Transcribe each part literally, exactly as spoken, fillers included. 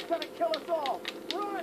gonna kill us all! Run!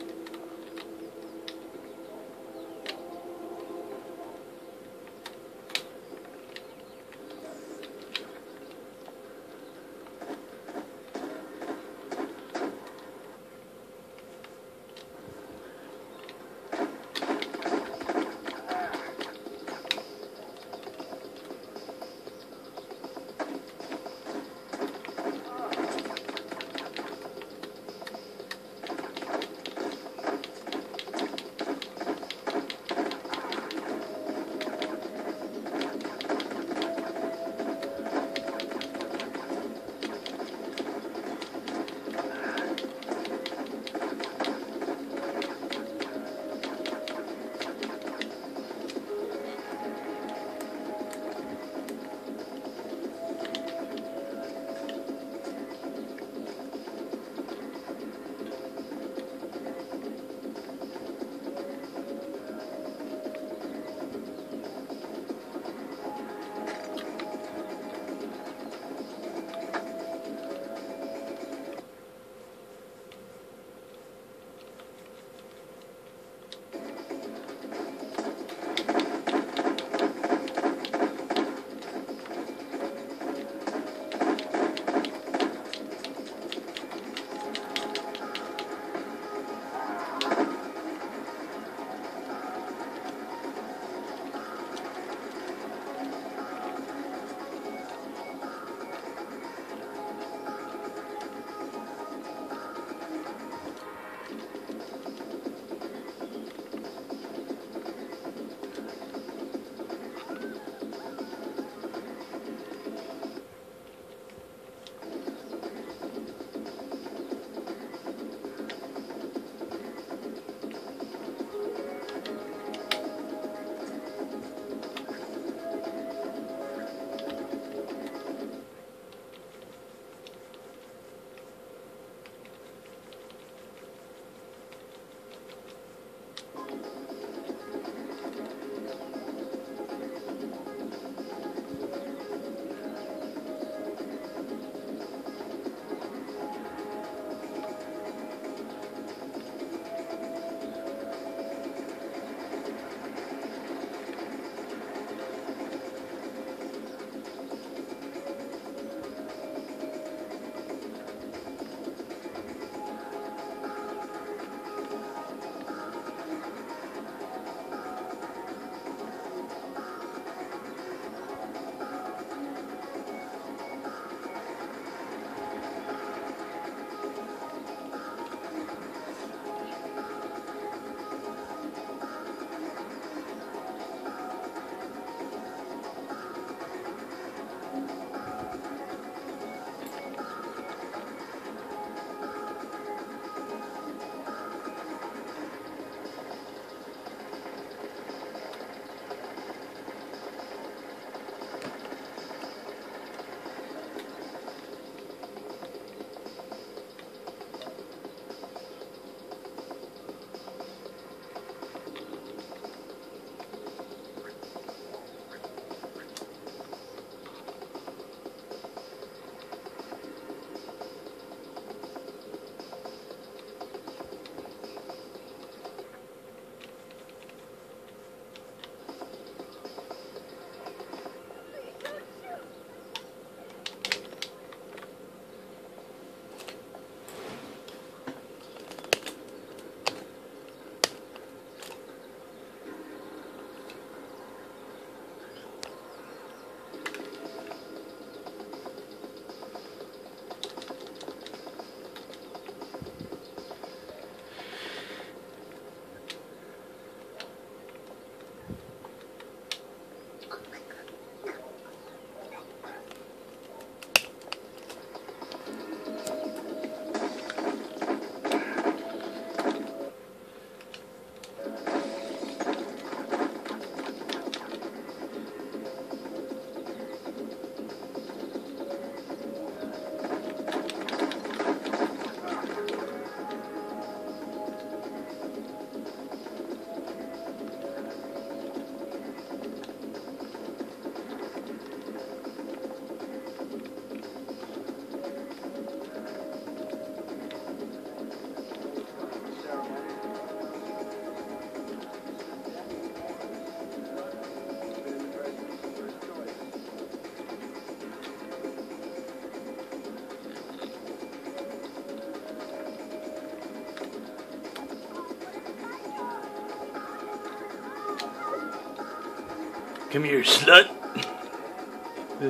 Come here, slut. Uh,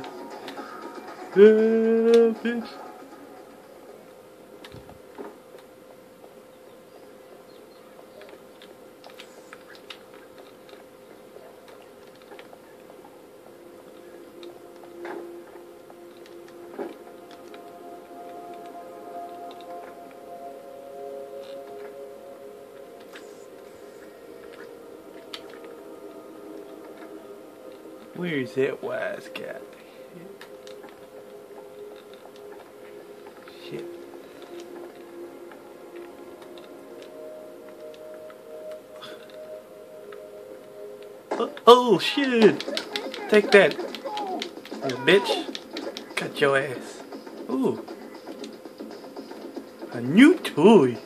bitch. Where's that wise guy? Shit. Oh, oh shit! Take that, you bitch! Cut your ass. Ooh, a new toy.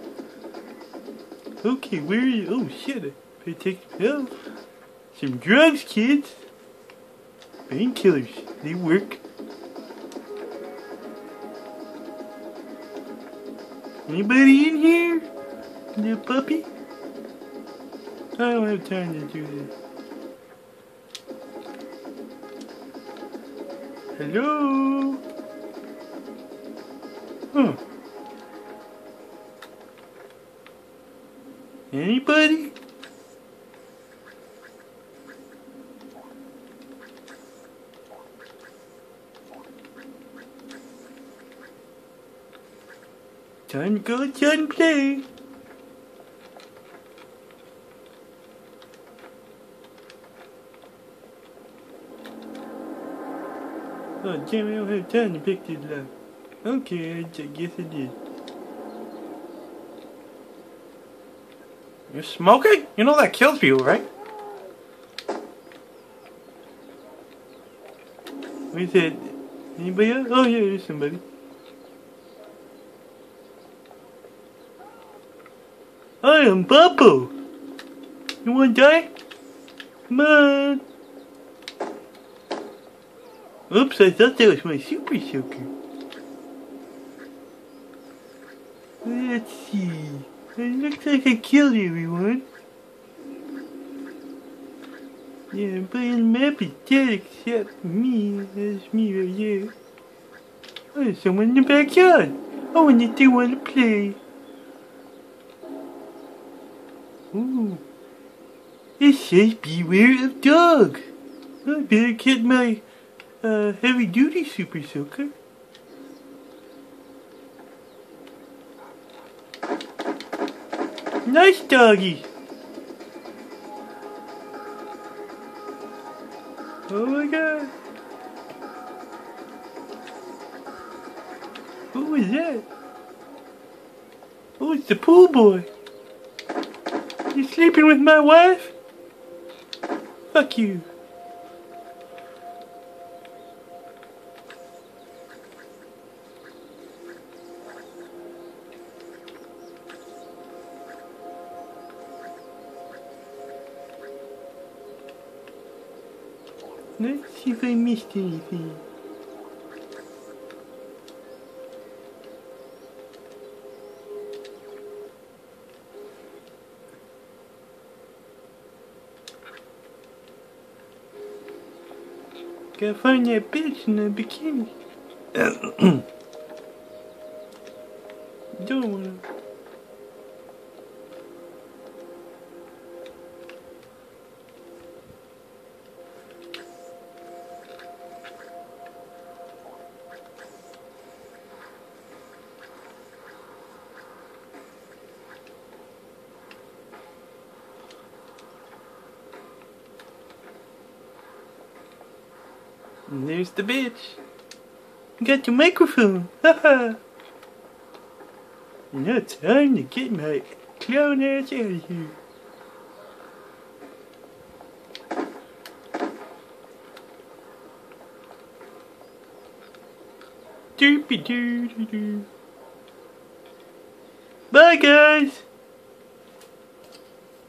Okay, where are you? Oh shit! Better take some pills. Some drugs, kids. Painkillers, they work. Anybody in here? Little puppy? I don't have time to do this. Hello? Huh. Anybody? Time to go outside and play. Oh damn, I don't have time to pick this up. Okay, I guess I did. You're smoking? You know that kills people, right? Where's that? Anybody else? Oh yeah, there's somebody. I am Bubble. You wanna die? Come on. Oops, I thought that was my super soaker. Let's see. It looks like I killed everyone. Yeah, but the map is dead except me. That's me right here. Oh, there's someone in the backyard. I wonder if they want to play. Ooh. It says beware of dog. I better get my uh, heavy duty super soaker. Nice doggy. Oh my god. Who was that? Oh, it's the pool boy. You sleeping with my wife? Fuck you. Let's see if I missed anything. Gotta find that bitch in the bikini. Don't wanna. And there's the bitch. You got your microphone. Haha. Now it's time to get my clown ass out of here. Doopy doo doo doo. Bye guys.